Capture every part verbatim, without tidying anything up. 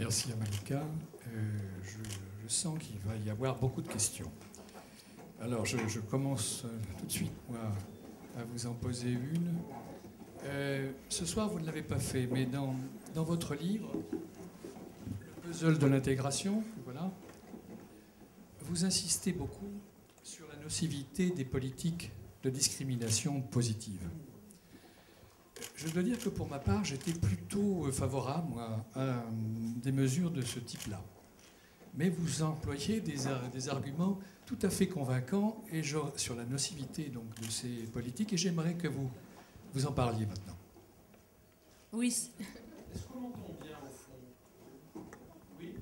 merci à Malika. Euh, je, je sens qu'il va y avoir beaucoup de questions. Alors, je, je commence tout de suite moi, à vous en poser une. Euh, ce soir, vous ne l'avez pas fait, mais dans, dans votre livre, Le puzzle de l'intégration, voilà, vous insistez beaucoup sur la nocivité des politiques de discrimination positive. Je dois dire que pour ma part, j'étais plutôt favorable moi, à des mesures de ce type-là. Mais vous employez des, des arguments tout à fait convaincants et je, sur la nocivité donc, de ces politiques, et j'aimerais que vous, vous en parliez maintenant. Oui. Est-ce qu'on entend bien au fond? Oui.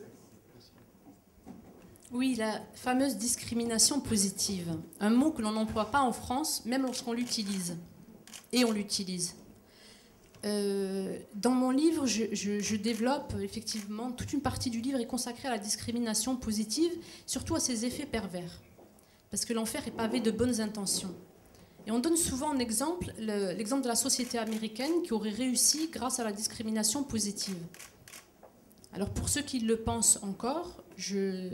Oui, la fameuse discrimination positive. Un mot que l'on n'emploie pas en France, même lorsqu'on l'utilise. Et on l'utilise. Euh, dans mon livre, je, je, je développe effectivement, toute une partie du livre est consacrée à la discrimination positive, surtout à ses effets pervers. Parce que l'enfer est pavé de bonnes intentions. Et on donne souvent en exemple le, l'exemple de la société américaine qui aurait réussi grâce à la discrimination positive. Alors pour ceux qui le pensent encore, je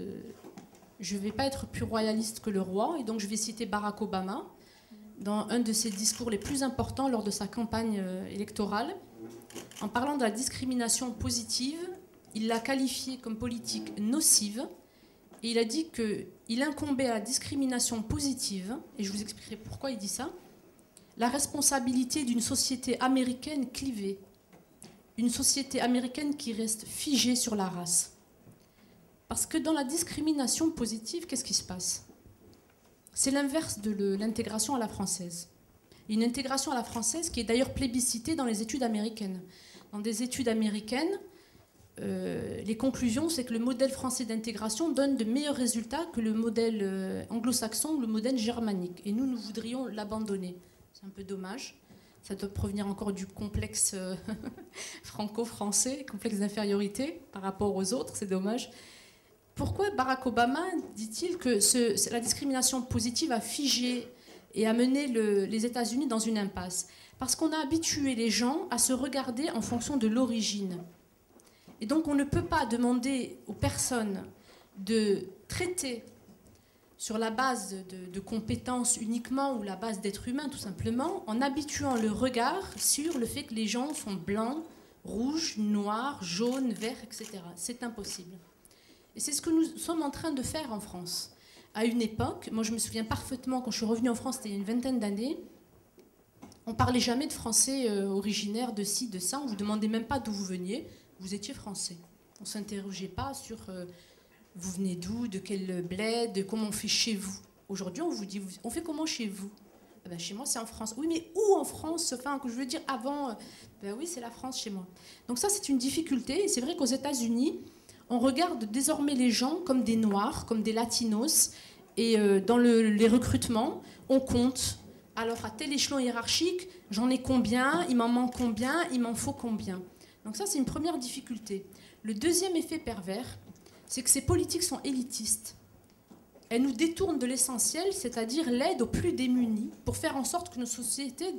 ne vais pas être plus royaliste que le roi, et donc je vais citer Barack Obama, dans un de ses discours les plus importants lors de sa campagne électorale. En parlant de la discrimination positive, il l'a qualifiée comme politique nocive et il a dit qu'il incombait à la discrimination positive, et je vous expliquerai pourquoi il dit ça, la responsabilité d'une société américaine clivée, une société américaine qui reste figée sur la race. Parce que dans la discrimination positive, qu'est-ce qui se passe ? C'est l'inverse de l'intégration à la française. Une intégration à la française qui est d'ailleurs plébiscitée dans les études américaines. Dans des études américaines, euh, les conclusions, c'est que le modèle français d'intégration donne de meilleurs résultats que le modèle euh, anglo-saxon ou le modèle germanique. Et nous, nous voudrions l'abandonner. C'est un peu dommage. Ça doit provenir encore du complexe euh, franco-français, complexe d'infériorité par rapport aux autres, c'est dommage. Pourquoi Barack Obama dit-il que ce, la discrimination positive a figé et a mené le, les États-Unis dans une impasse? Parce qu'on a habitué les gens à se regarder en fonction de l'origine. Et donc on ne peut pas demander aux personnes de traiter sur la base de, de compétences uniquement ou la base d'être humain tout simplement, en habituant le regard sur le fait que les gens sont blancs, rouges, noirs, jaunes, verts, et cetera. C'est impossible. Et c'est ce que nous sommes en train de faire en France. À une époque, moi je me souviens parfaitement, quand je suis revenue en France, c'était il y a une vingtaine d'années, on ne parlait jamais de français euh, originaire de ci, de ça, on ne vous demandait même pas d'où vous veniez, vous étiez français. On ne s'interrogeait pas sur euh, vous venez d'où, de quel bled, de comment on fait chez vous. Aujourd'hui, on vous dit, on fait comment chez vous? Ah ben, chez moi, c'est en France. Oui, mais où en France? Enfin, je veux dire, avant, euh, ben oui, c'est la France chez moi. Donc ça, c'est une difficulté. Et c'est vrai qu'aux États-Unis, on regarde désormais les gens comme des Noirs, comme des Latinos. Et euh, dans le, les recrutements, on compte. Alors, à tel échelon hiérarchique, j'en ai combien? Il m'en manque combien? Il m'en faut combien? Donc ça, c'est une première difficulté. Le deuxième effet pervers, c'est que ces politiques sont élitistes. Elles nous détournent de l'essentiel, c'est-à-dire l'aide aux plus démunis, pour faire en sorte que nos sociétés...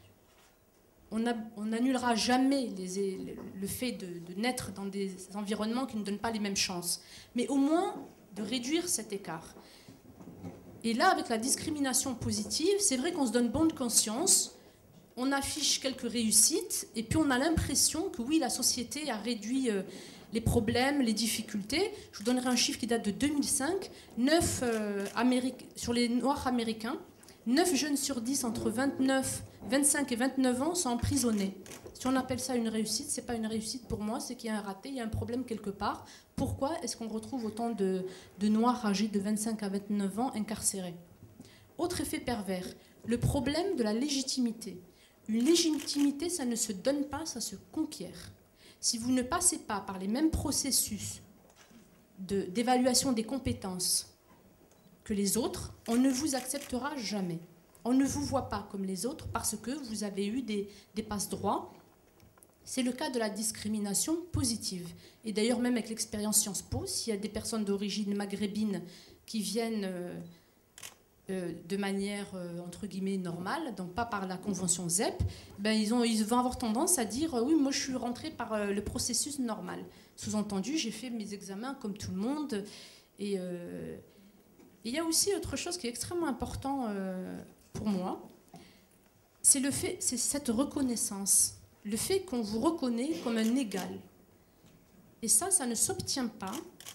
On n'annulera jamais les, le fait de, de naître dans des environnements qui ne donnent pas les mêmes chances, mais au moins de réduire cet écart. Et là, avec la discrimination positive, c'est vrai qu'on se donne bonne conscience, on affiche quelques réussites, et puis on a l'impression que oui, la société a réduit euh, les problèmes, les difficultés. Je vous donnerai un chiffre qui date de deux mille cinq, neuf, euh, Amérique, sur les Noirs américains, neuf jeunes sur dix entre vingt-neuf, vingt-cinq et vingt-neuf ans sont emprisonnés. Si on appelle ça une réussite, ce n'est pas une réussite pour moi, c'est qu'il y a un raté, il y a un problème quelque part. Pourquoi est-ce qu'on retrouve autant de, de Noirs âgés de vingt-cinq à vingt-neuf ans incarcérés? Autre effet pervers, le problème de la légitimité. Une légitimité, ça ne se donne pas, ça se conquiert. Si vous ne passez pas par les mêmes processus de, d'évaluation des compétences que les autres, on ne vous acceptera jamais. On ne vous voit pas comme les autres parce que vous avez eu des, des passe-droits. C'est le cas de la discrimination positive. Et d'ailleurs, même avec l'expérience Sciences Po, s'il y a des personnes d'origine maghrébine qui viennent euh, euh, de manière, euh, entre guillemets, normale, donc pas par la convention Z E P, ben, ils, ont, ils vont avoir tendance à dire euh, oui, moi je suis rentrée par euh, le processus normal. Sous-entendu, j'ai fait mes examens comme tout le monde. Et euh, il y a aussi autre chose qui est extrêmement important euh, pour moi, c'est le fait, c'est cette reconnaissance, le fait qu'on vous reconnaît comme un égal. Et ça, ça ne s'obtient pas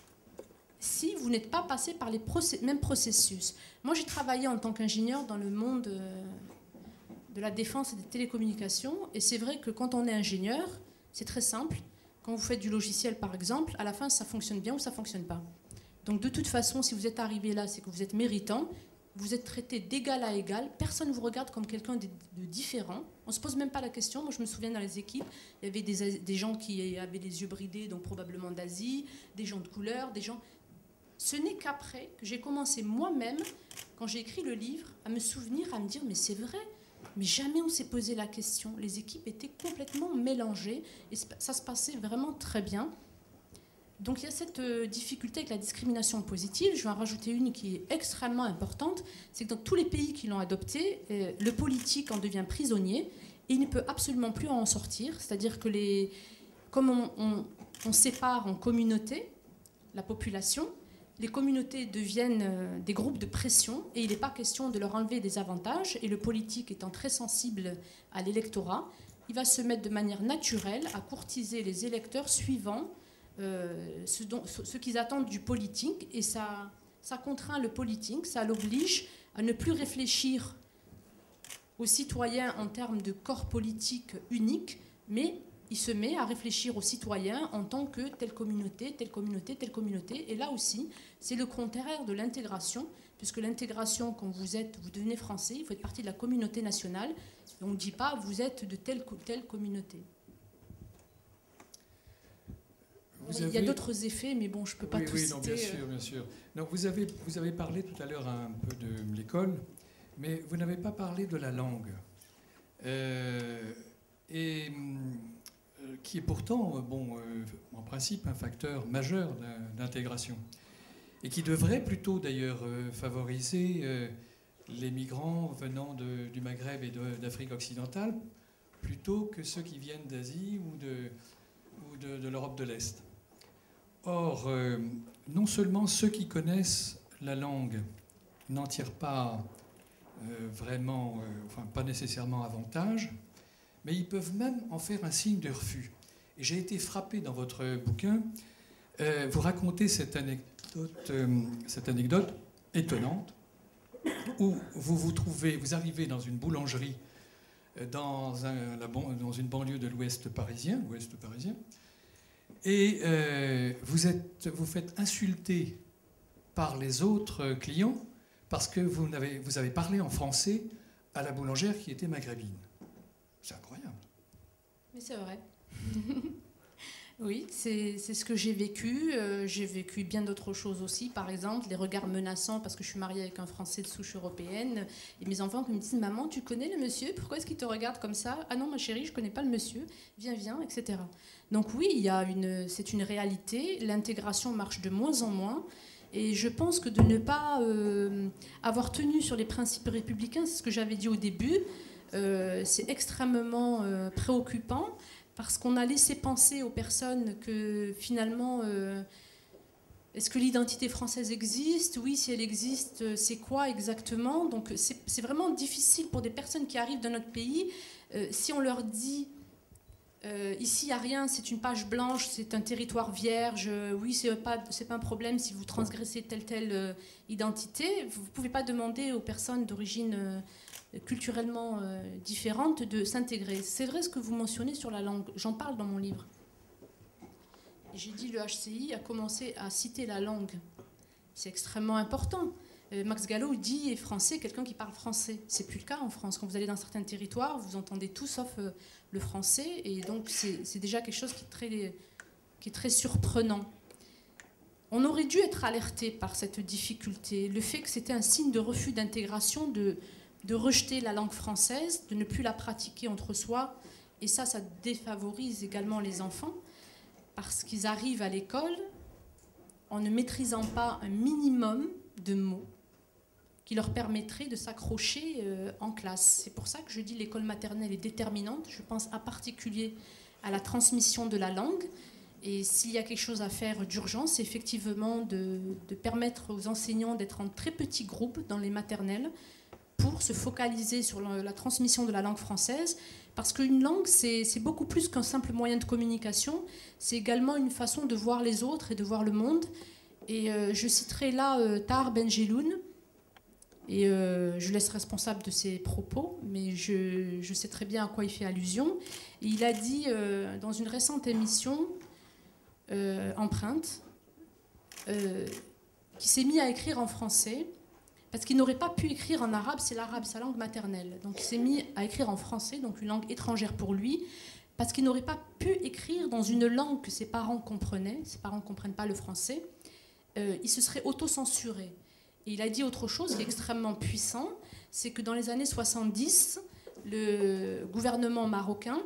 si vous n'êtes pas passé par les process- mêmes processus. Moi, j'ai travaillé en tant qu'ingénieur dans le monde euh, de la défense et des télécommunications, et c'est vrai que quand on est ingénieur, c'est très simple. Quand vous faites du logiciel, par exemple, à la fin, ça fonctionne bien ou ça ne fonctionne pas. Donc, de toute façon, si vous êtes arrivé là, c'est que vous êtes méritant, vous êtes traité d'égal à égal, personne ne vous regarde comme quelqu'un de, de différent. On ne se pose même pas la question. Moi, je me souviens dans les équipes, il y avait des, des gens qui avaient les yeux bridés, donc probablement d'Asie, des gens de couleur, des gens... Ce n'est qu'après que j'ai commencé moi-même, quand j'ai écrit le livre, à me souvenir, à me dire, mais c'est vrai, mais jamais on s'est posé la question. Les équipes étaient complètement mélangées et ça se passait vraiment très bien. Donc il y a cette euh, difficulté avec la discrimination positive. Je vais en rajouter une qui est extrêmement importante, c'est que dans tous les pays qui l'ont adopté, euh, le politique en devient prisonnier et il ne peut absolument plus en sortir. C'est-à-dire que les, comme on, on, on sépare en communautés la population, les communautés deviennent euh, des groupes de pression et il n'est pas question de leur enlever des avantages. Et le politique étant très sensible à l'électorat, il va se mettre de manière naturelle à courtiser les électeurs suivant Euh, ce, dont, ce qu'ils attendent du politique, et ça, ça contraint le politique, ça l'oblige à ne plus réfléchir aux citoyens en termes de corps politique unique, mais il se met à réfléchir aux citoyens en tant que telle communauté, telle communauté, telle communauté. Et là aussi, c'est le contraire de l'intégration, puisque l'intégration, quand vous êtes, vous devenez français, il faut être partie de la communauté nationale, et on ne dit pas vous êtes de telle, telle communauté. Vous avez... Il y a d'autres effets, mais bon, je ne peux pas oui, tout oui, citer. Non, bien sûr, bien sûr. Donc, vous, avez, vous avez parlé tout à l'heure un peu de l'école, mais vous n'avez pas parlé de la langue, euh, et, euh, qui est pourtant, bon, euh, en principe, un facteur majeur d'intégration, et qui devrait plutôt, d'ailleurs, euh, favoriser euh, les migrants venant de, du Maghreb et d'Afrique occidentale, plutôt que ceux qui viennent d'Asie ou de, ou de, de l'Europe de l'Est. Or, euh, non seulement ceux qui connaissent la langue n'en tirent pas euh, vraiment, euh, enfin pas nécessairement avantage, mais ils peuvent même en faire un signe de refus. Et j'ai été frappé dans votre bouquin, euh, vous racontez cette anecdote, euh, cette anecdote étonnante, où vous vous trouvez, vous arrivez dans une boulangerie dans, un, la, dans une banlieue de l'Ouest parisien, l'Ouest parisien, et euh, vous, êtes, vous faites insulter par les autres clients parce que vous avez, vous avez parlé en français à la boulangère qui était maghrébine. C'est incroyable. Mais c'est vrai. Oui, c'est ce que j'ai vécu. Euh, j'ai vécu bien d'autres choses aussi. Par exemple, les regards menaçants parce que je suis mariée avec un Français de souche européenne. Et mes enfants qui me disent « Maman, tu connais le monsieur? Pourquoi est-ce qu'il te regarde comme ça? Ah non, ma chérie, je ne connais pas le monsieur. Viens, viens, et cetera » Donc oui, il y a une, c'est une réalité. L'intégration marche de moins en moins. Et je pense que de ne pas euh, avoir tenu sur les principes républicains, c'est ce que j'avais dit au début, euh, c'est extrêmement euh, préoccupant. Parce qu'on a laissé penser aux personnes que finalement, euh, est-ce que l'identité française existe? Oui, si elle existe, c'est quoi exactement? Donc c'est vraiment difficile pour des personnes qui arrivent dans notre pays. Euh, si on leur dit, euh, ici il n'y a rien, c'est une page blanche, c'est un territoire vierge, oui, ce n'est pas, c'est pas un problème si vous transgressez telle telle euh, identité, vous ne pouvez pas demander aux personnes d'origine... Euh, culturellement euh, différentes de s'intégrer. C'est vrai ce que vous mentionnez sur la langue, j'en parle dans mon livre. J'ai dit le H C I a commencé à citer la langue. C'est extrêmement important. Euh, Max Gallo dit français, quelqu'un qui parle français. C'est plus le cas en France. Quand vous allez dans certains territoires, vous entendez tout sauf euh, le français, et donc c'est déjà quelque chose qui est, très, qui est très surprenant. On aurait dû être alerté par cette difficulté, le fait que c'était un signe de refus d'intégration, de de rejeter la langue française, de ne plus la pratiquer entre soi. Et ça, ça défavorise également les enfants, parce qu'ils arrivent à l'école en ne maîtrisant pas un minimum de mots. qui leur permettrait de s'accrocher euh, en classe. C'est pour ça que je dis l'école maternelle est déterminante. Je pense en particulier à la transmission de la langue. Et s'il y a quelque chose à faire d'urgence, c'est effectivement de, de permettre aux enseignants d'être en très petits groupes dans les maternelles pour se focaliser sur la, la transmission de la langue française. Parce qu'une langue, c'est, c'est beaucoup plus qu'un simple moyen de communication. C'est également une façon de voir les autres et de voir le monde. Et euh, je citerai là euh, Tahar Ben-Jelloun. Et euh, je laisse responsable de ses propos, mais je, je sais très bien à quoi il fait allusion. Et il a dit euh, dans une récente émission, euh, Empreinte, euh, qui s'est mis à écrire en français, parce qu'il n'aurait pas pu écrire en arabe, c'est l'arabe, sa langue maternelle. Donc il s'est mis à écrire en français, donc une langue étrangère pour lui, parce qu'il n'aurait pas pu écrire dans une langue que ses parents comprenaient. Ses parents ne comprennent pas le français. Euh, il se serait auto-censuré. Et il a dit autre chose qui est extrêmement puissant, c'est que dans les années soixante-dix, le gouvernement marocain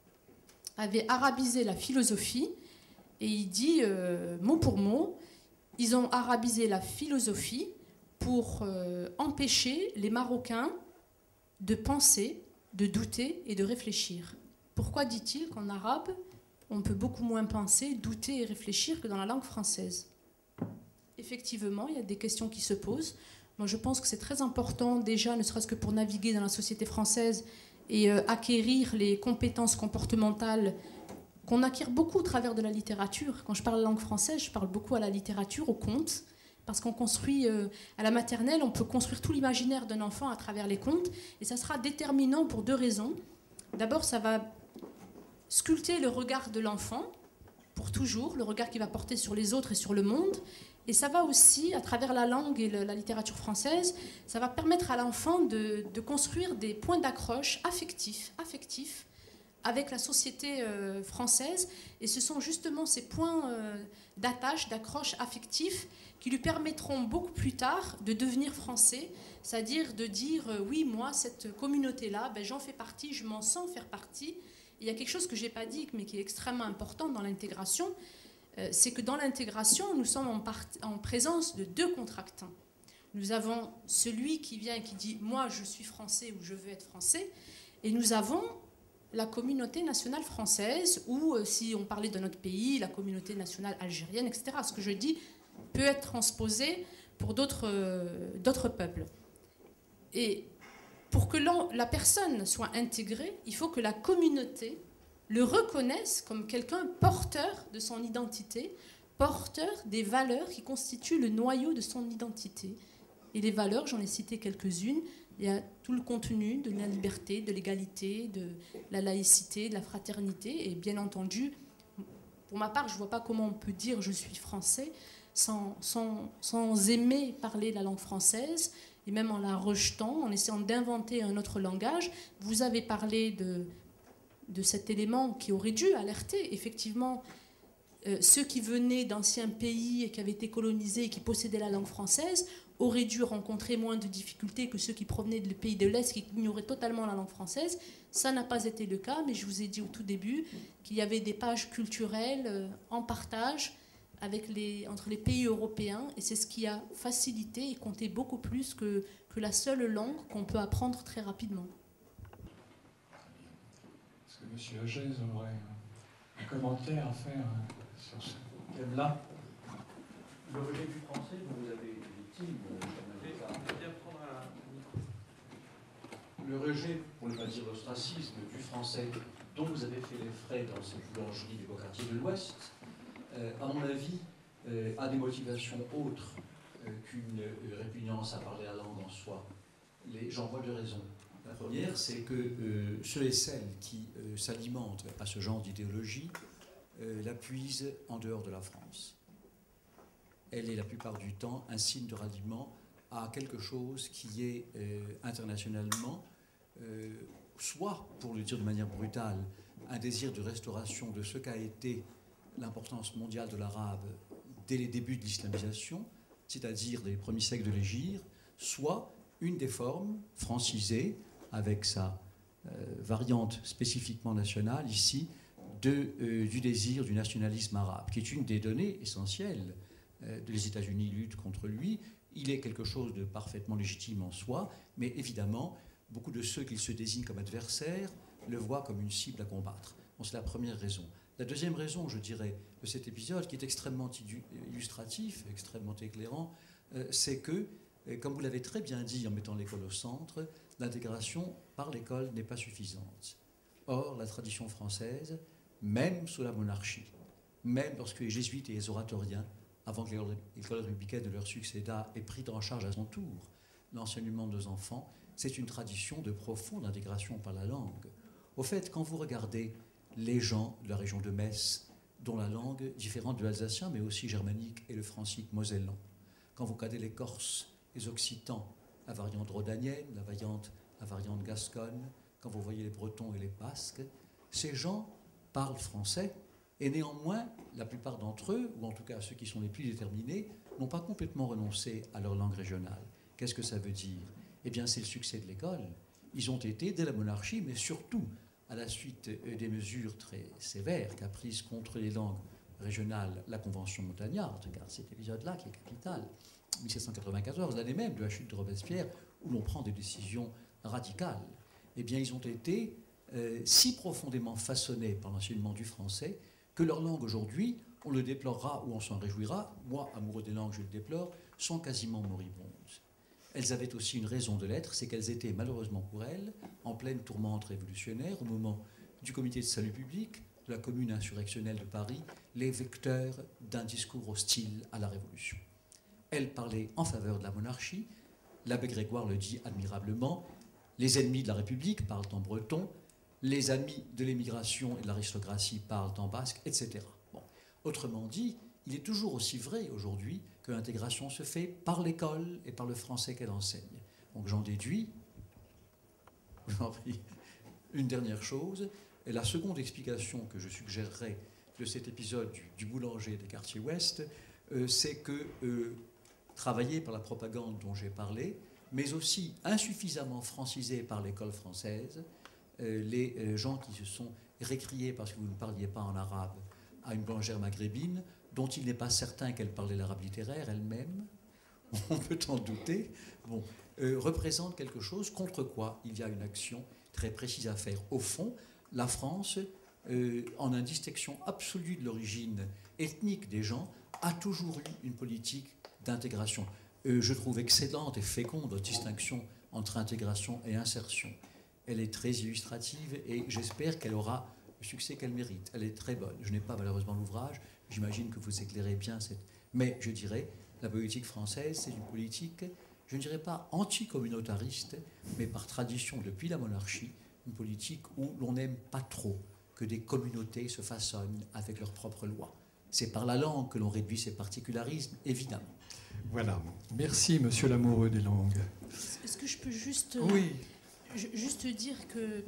avait arabisé la philosophie, et il dit, euh, mot pour mot, ils ont arabisé la philosophie pour euh, empêcher les Marocains de penser, de douter et de réfléchir. Pourquoi dit-il qu'en arabe, on peut beaucoup moins penser, douter et réfléchir que dans la langue française ? Effectivement, il y a des questions qui se posent. Moi, je pense que c'est très important, déjà, ne serait-ce que pour naviguer dans la société française et euh, acquérir les compétences comportementales qu'on acquiert beaucoup au travers de la littérature. Quand je parle langue française, je parle beaucoup à la littérature, au conte, parce qu'on construit, euh, à la maternelle, on peut construire tout l'imaginaire d'un enfant à travers les contes, et ça sera déterminant pour deux raisons. D'abord, ça va sculpter le regard de l'enfant, pour toujours, le regard qu'il va porter sur les autres et sur le monde. Et ça va aussi, à travers la langue et le, la littérature française, ça va permettre à l'enfant de, de construire des points d'accroche affectifs, affectifs avec la société euh, française. Et ce sont justement ces points euh, d'attache, d'accroche affectifs qui lui permettront beaucoup plus tard de devenir français, c'est-à-dire de dire euh, oui, moi, cette communauté-là, ben, j'en fais partie, je m'en sens faire partie. Et il y a quelque chose que je n'ai pas dit, mais qui est extrêmement important dans l'intégration, euh, c'est que dans l'intégration, nous sommes en, part- en présence de deux contractants. Nous avons celui qui vient et qui dit « moi, je suis français » ou « je veux être français », et nous avons la communauté nationale française, ou euh, si on parlait de notre pays, la communauté nationale algérienne, et cetera. Ce que je dis peut être transposé pour d'autres, euh, d'autres peuples. Et pour que la personne soit intégrée, il faut que la communauté le reconnaisse comme quelqu'un porteur de son identité, porteur des valeurs qui constituent le noyau de son identité. Et les valeurs, j'en ai cité quelques-unes. Il y a tout le contenu de la liberté, de l'égalité, de la laïcité, de la fraternité. Et bien entendu, pour ma part, je ne vois pas comment on peut dire « je suis français » sans, sans, sans aimer parler la langue française, et même en la rejetant, en essayant d'inventer un autre langage. Vous avez parlé de, de cet élément qui aurait dû alerter, effectivement, euh, ceux qui venaient d'anciens pays et qui avaient été colonisés et qui possédaient la langue française auraient dû rencontrer moins de difficultés que ceux qui provenaient des pays de l'Est qui ignoraient totalement la langue française. Ça n'a pas été le cas, mais je vous ai dit au tout début qu'il y avait des pages culturelles euh, en partage avec les, entre les pays européens, et c'est ce qui a facilité et compté beaucoup plus que, que la seule langue qu'on peut apprendre très rapidement. Est-ce que M. Agez aurait un commentaire à faire sur ce thème-là? Le rejet du français dont vous avez été victime, le rejet, pour ne pas dire l'ostracisme, du français dont vous avez fait les frais dans cette boulangerie des beaux quartiers de l'Ouest, euh, à mon avis, euh, a des motivations autres euh, qu'une euh, répugnance à parler la langue en soi. Les, j'en vois deux raisons. La première, c'est que euh, ceux et celles qui euh, s'alimentent à ce genre d'idéologie euh, la puisent en dehors de la France. Elle est la plupart du temps un signe de ralliement à quelque chose qui est euh, internationalement, euh, soit, pour le dire de manière brutale, un désir de restauration de ce qu'a été l'importance mondiale de l'arabe dès les débuts de l'islamisation, c'est-à-dire les premiers siècles de l'Hégire, soit une des formes francisées, avec sa euh, variante spécifiquement nationale ici, de, euh, du désir du nationalisme arabe, qui est une des données essentielles. Euh, les États-Unis luttent contre lui, il est quelque chose de parfaitement légitime en soi, mais évidemment, beaucoup de ceux qui se désignent comme adversaires le voient comme une cible à combattre. Bon, c'est la première raison. La deuxième raison, je dirais, de cet épisode, qui est extrêmement illustratif, extrêmement éclairant, euh, c'est que, euh, comme vous l'avez très bien dit en mettant l'école au centre, l'intégration par l'école n'est pas suffisante. Or, la tradition française, même sous la monarchie, même lorsque les jésuites et les oratoriens, avant que l'école républicaine de leur succéda, aient pris en charge à son tour l'enseignement de nos enfants, c'est une tradition de profonde intégration par la langue. Au fait, quand vous regardez les gens de la région de Metz, dont la langue, différente de l'alsacien, mais aussi germanique et le francique mosellan, quand vous regardez les Corses, les Occitans, la variante rhodanienne, la variante, la variante gasconne, quand vous voyez les Bretons et les Basques, ces gens parlent français, et néanmoins, la plupart d'entre eux, ou en tout cas ceux qui sont les plus déterminés, n'ont pas complètement renoncé à leur langue régionale. Qu'est-ce que ça veut dire? Eh bien, c'est le succès de l'école. Ils ont été, dès la monarchie, mais surtout à la suite des mesures très sévères qu'a prises contre les langues régionales la Convention montagnarde, car c'est cet épisode-là qui est capital, mille sept cent quatre-vingt-quatorze, l'année même de la chute de Robespierre, où l'on prend des décisions radicales, eh bien, ils ont été euh, si profondément façonnés par l'enseignement du français que leur langue aujourd'hui, on le déplorera ou on s'en réjouira, moi, amoureux des langues, je le déplore, sont quasiment moribondes. Elles avaient aussi une raison de l'être, c'est qu'elles étaient malheureusement pour elles en pleine tourmente révolutionnaire au moment du comité de salut public, de la commune insurrectionnelle de Paris, les vecteurs d'un discours hostile à la Révolution. Elles parlaient en faveur de la monarchie, l'abbé Grégoire le dit admirablement, les ennemis de la République parlent en breton, les amis de l'émigration et de l'aristocratie parlent en basque, et cetera. Bon. Autrement dit, il est toujours aussi vrai aujourd'hui que l'intégration se fait par l'école et par le français qu'elle enseigne. Donc j'en déduis, j'en prie, une dernière chose, et la seconde explication que je suggérerais de cet épisode du, du boulanger des quartiers ouest, euh, c'est que, euh, travaillé par la propagande dont j'ai parlé, mais aussi insuffisamment francisé par l'école française, euh, les euh, gens qui se sont récriés parce que vous ne parliez pas en arabe à une boulangère maghrébine, dont il n'est pas certain qu'elle parlait l'arabe littéraire elle-même, on peut en douter, bon, euh, représente quelque chose contre quoi il y a une action très précise à faire. Au fond, la France, euh, en indistinction absolue de l'origine ethnique des gens, a toujours eu une politique d'intégration. Euh, je trouve excellente et féconde votre distinction entre intégration et insertion. Elle est très illustrative et j'espère qu'elle aura le succès qu'elle mérite. Elle est très bonne. Je n'ai pas malheureusement l'ouvrage, j'imagine que vous éclairez bien cette... Mais je dirais, la politique française, c'est une politique, je ne dirais pas anticommunautariste, mais par tradition depuis la monarchie, une politique où l'on n'aime pas trop que des communautés se façonnent avec leurs propres lois. C'est par la langue que l'on réduit ces particularismes, évidemment. Voilà. Merci, monsieur l'amoureux des langues. Est-ce que je peux juste, oui. juste dire que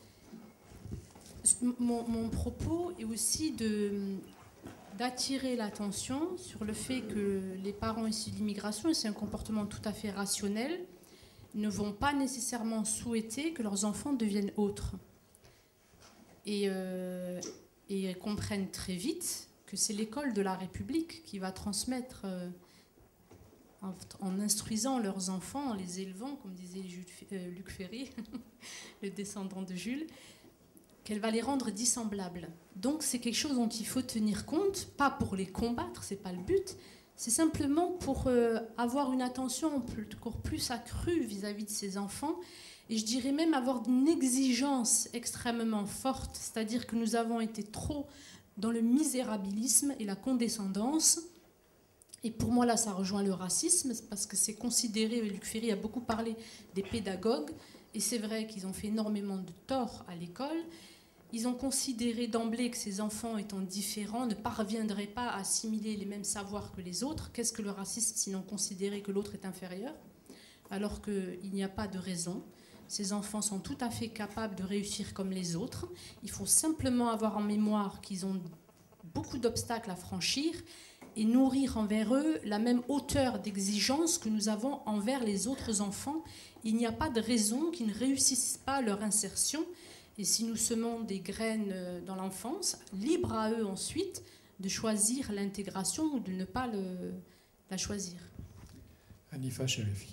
mon, mon propos est aussi de, d'attirer l'attention sur le fait que les parents issus de l'immigration, et c'est un comportement tout à fait rationnel, ne vont pas nécessairement souhaiter que leurs enfants deviennent autres. Et, euh, et comprennent très vite que c'est l'école de la République qui va transmettre, euh, en, en instruisant leurs enfants, en les élevant, comme disait Jules, euh, Luc Ferry, le descendant de Jules, qu'elle va les rendre dissemblables. Donc c'est quelque chose dont il faut tenir compte, pas pour les combattre, c'est pas le but, c'est simplement pour euh, avoir une attention encore plus accrue vis-à-vis de ces enfants, et je dirais même avoir une exigence extrêmement forte, c'est-à-dire que nous avons été trop dans le misérabilisme et la condescendance. Et pour moi, là, ça rejoint le racisme, parce que c'est considéré, Luc Ferry a beaucoup parlé des pédagogues, et c'est vrai qu'ils ont fait énormément de tort à l'école. Ils ont considéré d'emblée que ces enfants étant différents ne parviendraient pas à assimiler les mêmes savoirs que les autres. Qu'est-ce que le racisme, sinon considérer que l'autre est inférieur, alors qu'il n'y a pas de raison. Ces enfants sont tout à fait capables de réussir comme les autres. Il faut simplement avoir en mémoire qu'ils ont beaucoup d'obstacles à franchir et nourrir envers eux la même hauteur d'exigence que nous avons envers les autres enfants. Il n'y a pas de raison qu'ils ne réussissent pas leur insertion. Et si nous semons des graines dans l'enfance, libre à eux ensuite de choisir l'intégration ou de ne pas le, la choisir. Hanifa Cherifi.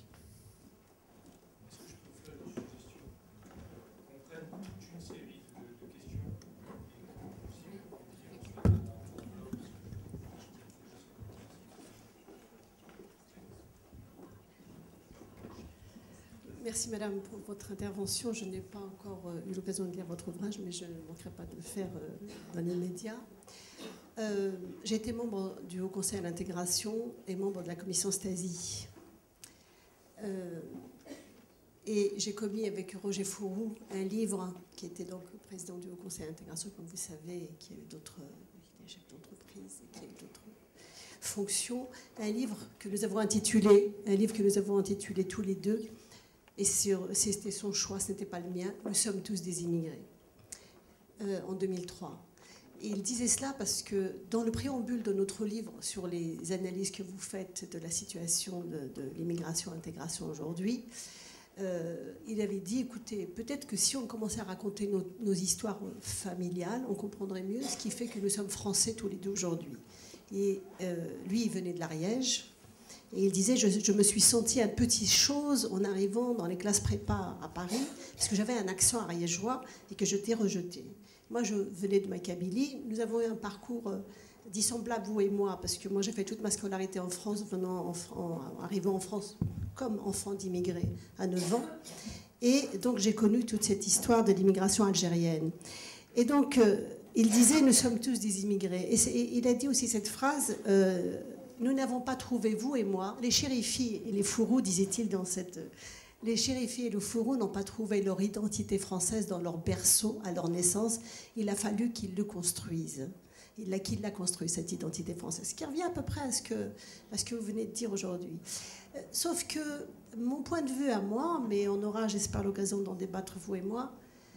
Merci Madame pour votre intervention. Je n'ai pas encore eu l'occasion de lire votre ouvrage, mais je ne manquerai pas de le faire dans l'immédiat. Euh, J'ai été membre du Haut Conseil à l'intégration et membre de la commission Stasi. Euh, et j'ai commis avec Roger Fourou un livre qui était donc président du Haut Conseil à l'intégration, comme vous savez, et qui a eu d'autres chefs d'entreprise et qui a eu d'autres fonctions. Un livre que nous avons intitulé, un livre que nous avons intitulé tous les deux. Et c'était son choix, ce n'était pas le mien. Nous sommes tous des immigrés, euh, en deux mille trois. Et il disait cela parce que dans le préambule de notre livre sur les analyses que vous faites de la situation de, de l'immigration-intégration aujourd'hui, euh, il avait dit, écoutez, peut-être que si on commençait à raconter nos, nos histoires familiales, on comprendrait mieux ce qui fait que nous sommes français tous les deux aujourd'hui. Et euh, lui, il venait de l'Ariège. Et il disait, je, je me suis senti un petit chose en arrivant dans les classes prépa à Paris, parce que j'avais un accent ariégeois et que je t'ai rejeté. Moi, je venais de ma Kabylie. Nous avons eu un parcours euh, dissemblable, vous et moi, parce que moi, j'ai fait toute ma scolarité en France, venant en, en, arrivant en France comme enfant d'immigrés à neuf ans. Et donc, j'ai connu toute cette histoire de l'immigration algérienne. Et donc, euh, il disait, nous sommes tous des immigrés. Et, et il a dit aussi cette phrase... Euh, nous n'avons pas trouvé, vous et moi, les chérifis et les fourous, disait-il dans cette... Les chérifis et les fourous n'ont pas trouvé leur identité française dans leur berceau à leur naissance. Il a fallu qu'ils le construisent. Il a qu'il l'a construit, cette identité française. Ce qui revient à peu près à ce que, à ce que vous venez de dire aujourd'hui. Sauf que mon point de vue à moi, mais on aura, j'espère, l'occasion d'en débattre, vous et moi,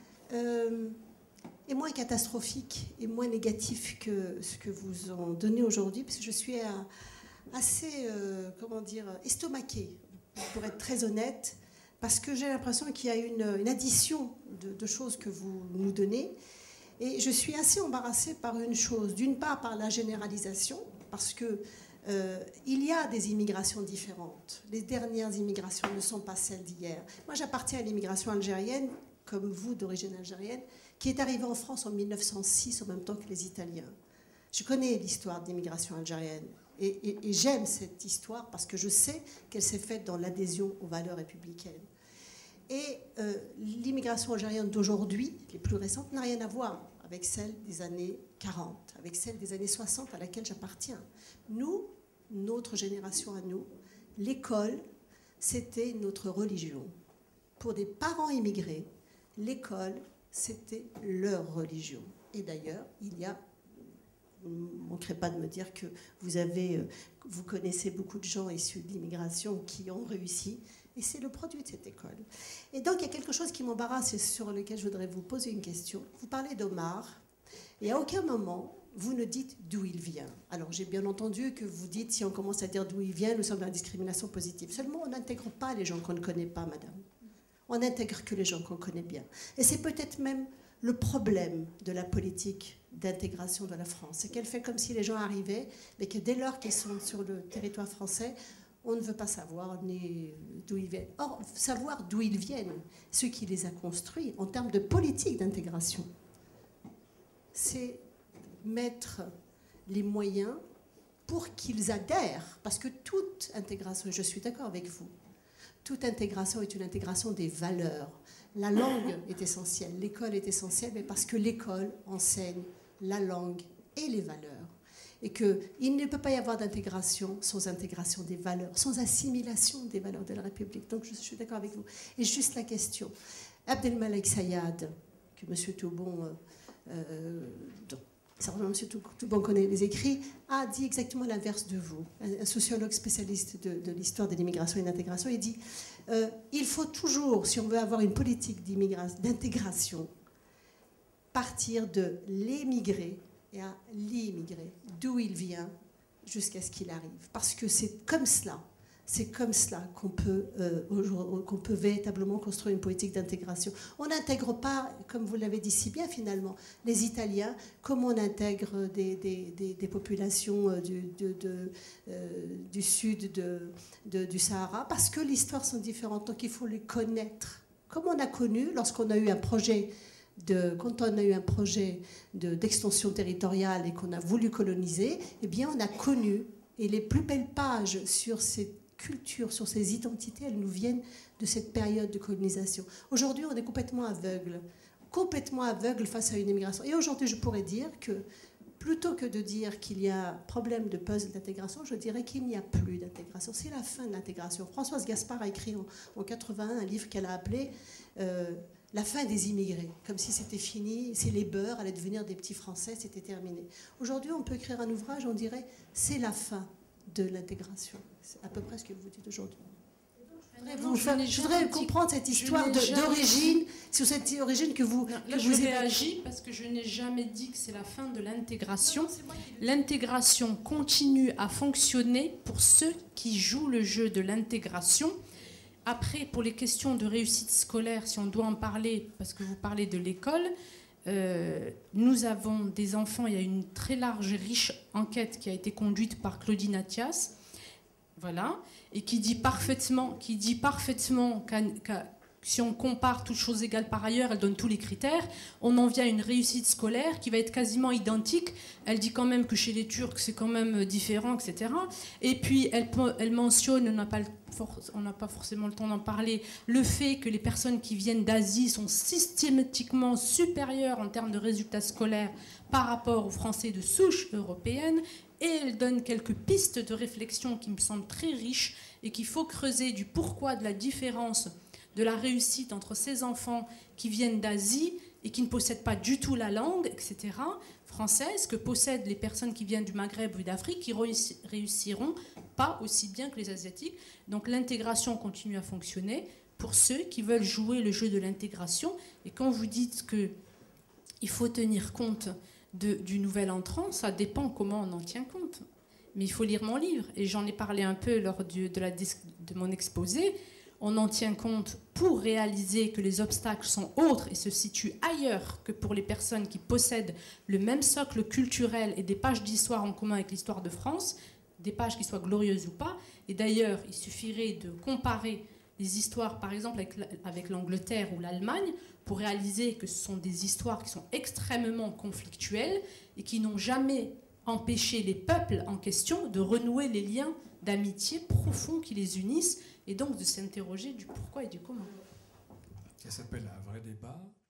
euh, est moins catastrophique et moins négatif que ce que vous en donnez aujourd'hui, parce que je suis à, assez, euh, comment dire, estomaquée, pour être très honnête, parce que j'ai l'impression qu'il y a une, une addition de, de choses que vous nous donnez, et je suis assez embarrassée par une chose. D'une part, par la généralisation, parce que euh, il y a des immigrations différentes. Les dernières immigrations ne sont pas celles d'hier. Moi, j'appartiens à l'immigration algérienne, comme vous, d'origine algérienne, qui est arrivée en France en mille neuf cent six, en même temps que les Italiens. Je connais l'histoire de l'immigration algérienne. Et, et, et j'aime cette histoire parce que je sais qu'elle s'est faite dans l'adhésion aux valeurs républicaines. Et euh, l'immigration algérienne d'aujourd'hui, les plus récentes, n'a rien à voir avec celle des années quarante, avec celle des années soixante à laquelle j'appartiens. Nous, notre génération à nous, l'école, c'était notre religion. Pour des parents immigrés, l'école, c'était leur religion. Et d'ailleurs, il y a, vous ne manquerez pas de me dire que vous avez, vous connaissez beaucoup de gens issus de l'immigration qui ont réussi, et c'est le produit de cette école. Et donc, il y a quelque chose qui m'embarrasse et sur lequel je voudrais vous poser une question. Vous parlez d'Omar, et à aucun moment, vous ne dites d'où il vient. Alors, j'ai bien entendu que vous dites, si on commence à dire d'où il vient, nous sommes dans la discrimination positive. Seulement, on n'intègre pas les gens qu'on ne connaît pas, madame. On n'intègre que les gens qu'on connaît bien. Et c'est peut-être même le problème de la politique d'intégration de la France. C'est qu'elle fait comme si les gens arrivaient, mais que dès lors qu'ils sont sur le territoire français, on ne veut pas savoir ni d'où ils viennent. Or, savoir d'où ils viennent, ce qui les a construits en termes de politique d'intégration, c'est mettre les moyens pour qu'ils adhèrent. Parce que toute intégration, je suis d'accord avec vous, toute intégration est une intégration des valeurs. La langue est essentielle, l'école est essentielle, mais parce que l'école enseigne la langue et les valeurs. Et qu'il ne peut pas y avoir d'intégration sans intégration des valeurs, sans assimilation des valeurs de la République. Donc je suis d'accord avec vous. Et juste la question. Abdelmalek Sayad, que M. Toubon, euh, euh, certainement M. Toubon connaît les écrits, a dit exactement l'inverse de vous. Un, un sociologue spécialiste de, de l'histoire de l'immigration et de l'intégration, il dit euh, il faut toujours, si on veut avoir une politique d'intégration, partir de l'émigré et à l'immigré, d'où il vient jusqu'à ce qu'il arrive. Parce que c'est comme cela, C'est comme cela qu'on peut, euh, qu'on peut véritablement construire une politique d'intégration. On n'intègre pas, comme vous l'avez dit si bien finalement, les Italiens, comme on intègre des, des, des, des populations du, de, de, euh, du sud de, de, du Sahara, parce que l'histoire sont différentes, donc il faut les connaître. Comme on a connu, lorsqu'on a eu un projet, de, quand on a eu un projet de, d'extension territoriale et qu'on a voulu coloniser, eh bien on a connu, et les plus belles pages sur ces culture, sur ces identités, elles nous viennent de cette période de colonisation. Aujourd'hui, on est complètement aveugle, complètement aveugle face à une immigration. Et aujourd'hui, je pourrais dire que, plutôt que de dire qu'il y a un problème de puzzle d'intégration, je dirais qu'il n'y a plus d'intégration. C'est la fin de l'intégration. Françoise Gaspard a écrit en, en quatre-vingt-un un livre qu'elle a appelé euh, « La fin des immigrés », comme si c'était fini, si les beurs allaient devenir des petits Français, c'était terminé. Aujourd'hui, on peut écrire un ouvrage, on dirait « C'est la fin de l'intégration ». C'est à peu près ce que vous dites aujourd'hui. Vous, je, je voudrais dit, comprendre cette histoire d'origine, sur cette origine que vous... Non, là, que je vous réagis parce que je n'ai jamais dit que c'est la fin de l'intégration. L'intégration continue à fonctionner pour ceux qui jouent le jeu de l'intégration. Après, pour les questions de réussite scolaire, si on doit en parler, parce que vous parlez de l'école, euh, nous avons des enfants, il y a une très large et riche enquête qui a été conduite par Claudine Athias, voilà, et qui dit parfaitement, qui dit parfaitement qu'à, qu'à, si on compare toutes choses égales par ailleurs, elle donne tous les critères, on en vient à une réussite scolaire qui va être quasiment identique. Elle dit quand même que chez les Turcs, c'est quand même différent, et cetera. Et puis, elle, elle mentionne, on n'a pas, on n'a pas forcément le temps d'en parler, le fait que les personnes qui viennent d'Asie sont systématiquement supérieures en termes de résultats scolaires par rapport aux Français de souche européenne. Et elle donne quelques pistes de réflexion qui me semblent très riches et qu'il faut creuser du pourquoi de la différence de la réussite entre ces enfants qui viennent d'Asie et qui ne possèdent pas du tout la langue, et cetera, française, que possèdent les personnes qui viennent du Maghreb ou d'Afrique, qui réussiront pas aussi bien que les Asiatiques. Donc l'intégration continue à fonctionner pour ceux qui veulent jouer le jeu de l'intégration. Et quand vous dites qu'il faut tenir compte De, du nouvel entrant, ça dépend comment on en tient compte. Mais il faut lire mon livre, et j'en ai parlé un peu lors du, de, la, de mon exposé. On en tient compte pour réaliser que les obstacles sont autres et se situent ailleurs que pour les personnes qui possèdent le même socle culturel et des pages d'histoire en commun avec l'histoire de France, des pages qui soient glorieuses ou pas. Et d'ailleurs, il suffirait de comparer les histoires, par exemple, avec, avec l'Angleterre ou l'Allemagne, pour réaliser que ce sont des histoires qui sont extrêmement conflictuelles et qui n'ont jamais empêché les peuples en question de renouer les liens d'amitié profonds qui les unissent et donc de s'interroger du pourquoi et du comment. Ça s'appelle un vrai débat.